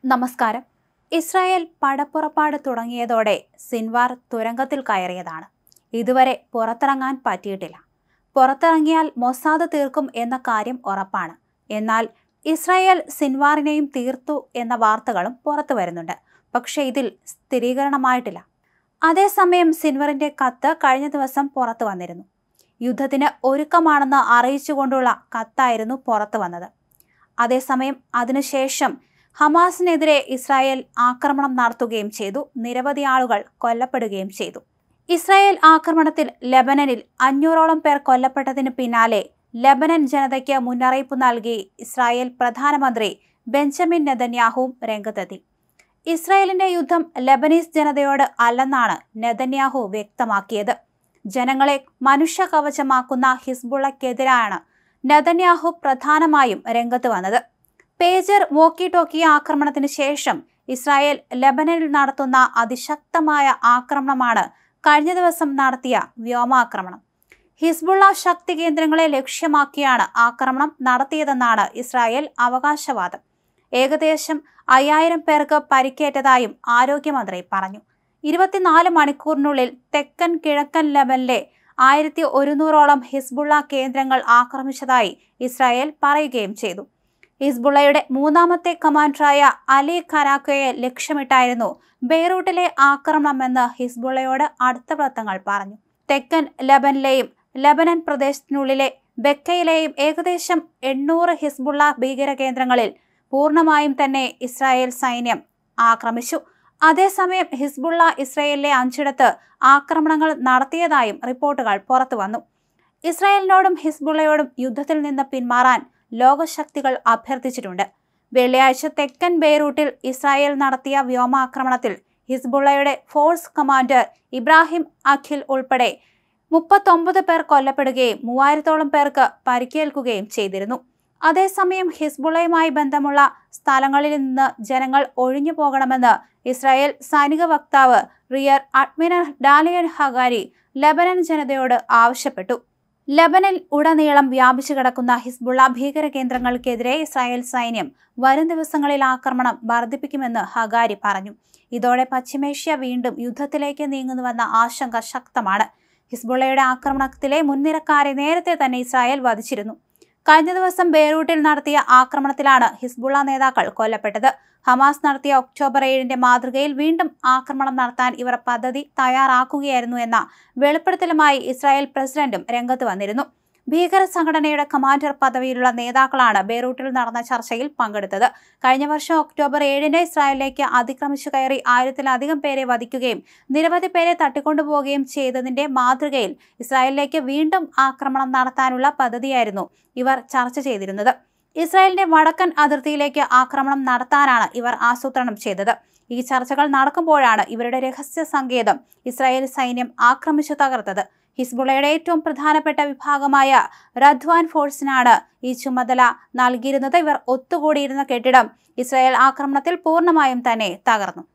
നമസ്കാരം. ഇസ്രായേൽ പടപ്പുറപ്പാട് തുടങ്ങിയതോടെ സിൻവാർ തുരങ്കത്തിൽ കയറിയതാണ്. ഇതുവരെ പുറത്തിറങ്ങാൻ പറ്റിയിട്ടില്ല. പുറത്തിറങ്ങിയാൽ മൊസാദ് തീർക്കും എന്ന കാര്യം ഉറപ്പാണ്. എന്നാൽ ഇസ്രായേൽ സിൻവാറിനെയും തീർത്തു എന്ന വാർത്തകളും പുറത്തു വരുന്നുണ്ട്. പക്ഷേ ഇതിൽ സ്ഥിരീകരണമായിട്ടില്ല. അതേസമയം സിൻവറിന്റെ കത്ത് കഴിഞ്ഞ ദിവസം പുറത്തു വന്നിരുന്നു. യുദ്ധത്തിന് ഒരുക്കമാണെന്ന് അറിയിച്ചുകൊണ്ടുള്ള കത്തായിരുന്നു പുറത്തു വന്നത്. അതേസമയം അതിനുശേഷം ഹമാസിനെതിരെ ഇസ്രായേൽ ആക്രമണം നടത്തുകയും ചെയ്തു. നിരവധി ആളുകൾ കൊല്ലപ്പെടുകയും ചെയ്തു. ഇസ്രായേൽ ആക്രമണത്തിൽ ലെബനനിൽ 500ഓളം പേർ കൊല്ലപ്പെട്ടതിന് പിന്നാലെ ലെബനൻ ജനതയ്ക്ക് മുന്നറിയിപ്പ് നൽകി ഇസ്രായേൽ പ്രധാനമന്ത്രി ബെഞ്ചമിൻ നെതന്യാഹുവും രംഗത്തെത്തി. ഇസ്രായേലിന്റെ യുദ്ധം ലെബനീസ് ജനതയോട് അല്ലെന്നാണ് നെതന്യാഹു വ്യക്തമാക്കിയത്. ജനങ്ങളെ മനുഷ്യ കവചമാക്കുന്ന ഹിസ്ബുള്ളക്കെതിരാണ് നെതന്യാഹു പ്രധാനമായും രംഗത്ത് വന്നത്. പേജർ വോക്കി ടോക്കി ആക്രമണത്തിന് ശേഷം ഇസ്രായേൽ ലെബനനിൽ നടത്തുന്ന അതിശക്തമായ ആക്രമണമാണ് കഴിഞ്ഞ ദിവസം നടത്തിയ വ്യോമാക്രമണം. ഹിസ്ബുള്ള ശക്തി കേന്ദ്രങ്ങളെ ലക്ഷ്യമാക്കിയാണ് ആക്രമണം നടത്തിയതെന്നാണ് ഇസ്രായേൽ അവകാശവാദം. ഏകദേശം 5000 പേർക്ക് പരിക്കേറ്റതായും ആരോഗ്യമന്ത്രി പറഞ്ഞു. 24 മണിക്കൂറിനുള്ളിൽ തെക്കൻ കിഴക്കൻ ലെബനിലെ 1100ഓളം ഹിസ്ബുള്ള കേന്ദ്രങ്ങൾ ആക്രമിച്ചതായി ഇസ്രായേൽ പറയുകയും ചെയ്തു. ഹിസ്ബുള്ളയുടെ മൂന്നാമത്തെ കമാൻഡറായ അലി ഖരാക്കയെ ലക്ഷ്യമിട്ടായിരുന്നു ബെയ്റൂട്ടിലെ ആക്രമണമെന്ന് ഹിസ്ബുള്ളയോട് അടുത്ത വൃത്തങ്ങൾ പറഞ്ഞു. തെക്കൻ ലെബനിലെയും ലെബനൻ പ്രദേശത്തിനുള്ളിലെ ബെക്കയിലെയും ഏകദേശം 800 ഹിസ്ബുള്ള ഭീകര കേന്ദ്രങ്ങളിൽ പൂർണ്ണമായും തന്നെ ഇസ്രായേൽ സൈന്യം ആക്രമിച്ചു. അതേസമയം ഹിസ്ബുള്ള ഇസ്രായേലിലെ 5ഇടത്ത് ആക്രമണങ്ങൾ നടത്തിയതായും റിപ്പോർട്ടുകൾ പുറത്തു വന്നു. ഇസ്രായേലിനോടും ഹിസ്ബുള്ളയോടും യുദ്ധത്തിൽ നിന്ന് പിന്മാറാൻ ലോകശക്തികൾ അഭ്യർത്ഥിച്ചിട്ടുണ്ട്. വെള്ളിയാഴ്ച തെക്കൻ ബെയ്റൂട്ടിൽ ഇസ്രായേൽ നടത്തിയ വ്യോമാക്രമണത്തിൽ ഹിസ്ബുള്ളയുടെ ഫോഴ്സ് കമാൻഡർ ഇബ്രാഹിം അഖിൽ ഉൾപ്പെടെ 39 പേർ കൊല്ലപ്പെടുകയും 3000ഓളം പേർക്ക് പരിക്കേൽക്കുകയും ചെയ്തിരുന്നു. അതേസമയം ഹിസ്ബുള്ളയുമായി ബന്ധമുള്ള സ്ഥലങ്ങളിൽ നിന്ന് ജനങ്ങൾ ഒഴിഞ്ഞു പോകണമെന്ന് ഇസ്രായേൽ സൈനിക വക്താവ് rear admiral Daniel Hagari Lebanon ജനതയോട് ആവശ്യപ്പെട്ടു. ലെബനിൽ ഉടനീളം വ്യാപിച്ചു കിടക്കുന്ന ഹിസ്ബുള്ള ഭീകര കേന്ദ്രങ്ങൾക്കെതിരെ ഇസ്രായേൽ സൈന്യം വരും ദിവസങ്ങളിൽ ആക്രമണം വർദ്ധിപ്പിക്കുമെന്ന് ഹഗാരി പറഞ്ഞു. ഇതോടെ പശ്ചിമേഷ്യ വീണ്ടും യുദ്ധത്തിലേക്ക് നീങ്ങുന്നുവെന്ന ആശങ്ക ശക്തമാണ്. ഹിസ്ബുള്ളയുടെ ആക്രമണത്തിലെ മുൻനിരക്കാരെ നേരത്തെ തന്നെ ഇസ്രായേൽ വധിച്ചിരുന്നു. കഴിഞ്ഞ ദിവസം ബെയ്റൂട്ടിൽ നടത്തിയ ആക്രമണത്തിലാണ് ഹിസ്ബുള്ള നേതാക്കൾ കൊല്ലപ്പെട്ടത്. ഹമാസ് നടത്തിയ ഒക്ടോബർ 7 മാതൃകയിൽ വീണ്ടും ആക്രമണം നടത്താൻ ഇവർ പദ്ധതി തയ്യാറാക്കുകയായിരുന്നു എന്ന വെളിപ്പെടുത്തലുമായി ഇസ്രായേൽ പ്രസിഡന്റും രംഗത്ത് വന്നിരുന്നു. ഭീകര സംഘടനയുടെ കമാൻഡർ പദവിയിലുള്ള നേതാക്കളാണ് ബെയ്റൂട്ടിൽ നടന്ന ചർച്ചയിൽ പങ്കെടുത്തത്. കഴിഞ്ഞ വർഷം ഒക്ടോബർ 7 ഇസ്രായേലിലേക്ക് അതിക്രമിച്ചു കയറി 1000-ലധികം പേരെ വധിക്കുകയും നിരവധി പേരെ തട്ടിക്കൊണ്ടുപോവുകയും ചെയ്തതിന്റെ മാതൃകയിൽ ഇസ്രായേലിലേക്ക് വീണ്ടും ആക്രമണം നടത്താനുള്ള പദ്ധതിയായിരുന്നു ഇവർ ചർച്ച ചെയ്തിരുന്നത്. ഇസ്രായേലിന്റെ വടക്കൻ അതിർത്തിയിലേക്ക് ആക്രമണം നടത്താനാണ് ഇവർ ആസൂത്രണം ചെയ്തത്. ഈ ചർച്ചകൾ നടക്കുമ്പോഴാണ് ഇവരുടെ രഹസ്യ സങ്കേതം ഇസ്രായേൽ സൈന്യം ആക്രമിച്ചു തകർത്തത്. ഹിസ്ബുള്ളയുടെ ഏറ്റവും പ്രധാനപ്പെട്ട വിഭാഗമായ റദ്വാൻ ഫോഴ്സിനാണ് ഈ ചുമതല നൽകിയിരുന്നത്. ഇവർ ഒത്തുകൂടിയിരുന്ന കെട്ടിടം ഇസ്രായേൽ ആക്രമണത്തിൽ പൂർണ്ണമായും തന്നെ തകർന്നു.